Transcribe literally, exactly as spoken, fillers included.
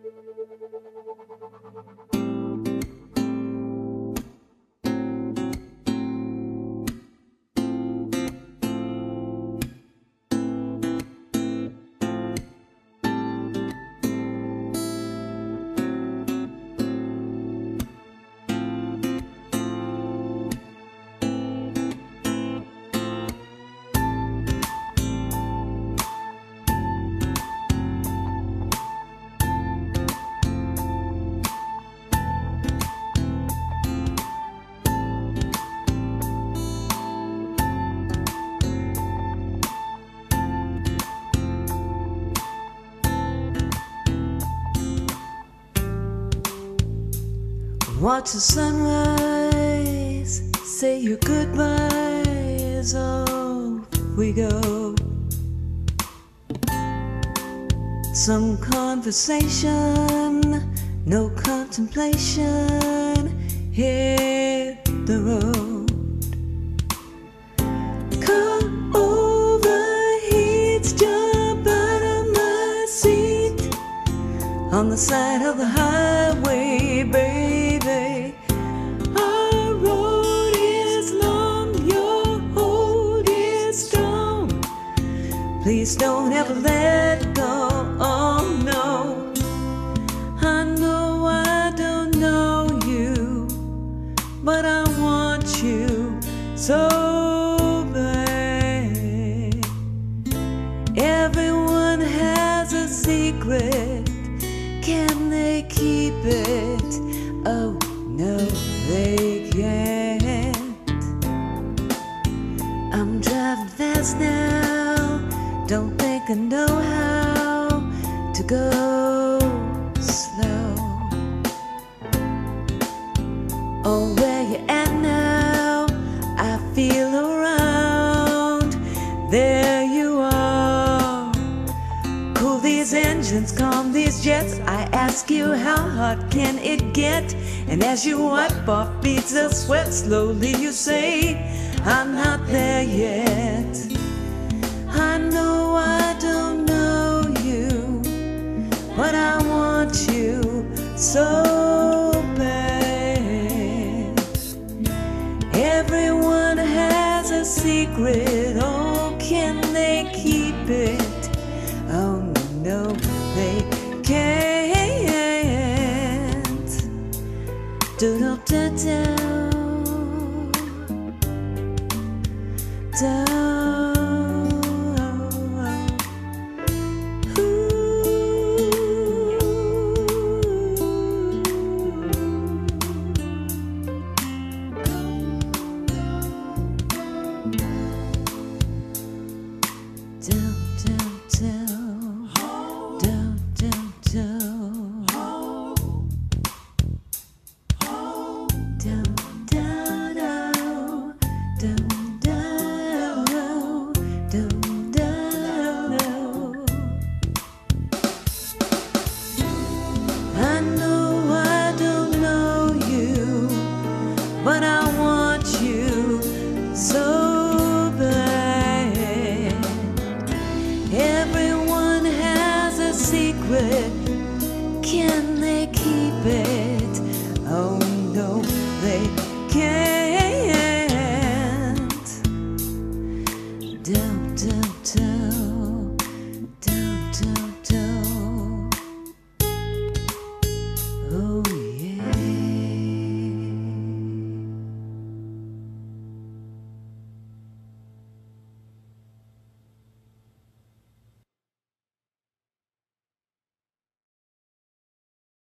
Watch the sunrise, say your goodbyes, off we go. Some conversation, no contemplation, hit the road. Car overheats, jump out of my seat on the side of the highway, baby. Our road is long, your hold is strong. Please don't ever let go, oh no. I know I don't know you, but I want you so bad. Everyone has a secret, can they keep it? Oh no, they can't. I'm driving fast now, don't think I know how to go slow. Oh, where you at now? I feel around. There you are. Cool these engines, calm these jets. I ask you, how hot can it get? And as you wipe off beads of sweat, slowly you say, I'm not there yet. I know I don't know you, but I want you so bad. Everyone has a secret, oh, can they keep it? Oh no, they can't. Do do do do do. I know I don't know you, but I want you so bad. Everyone has a secret, can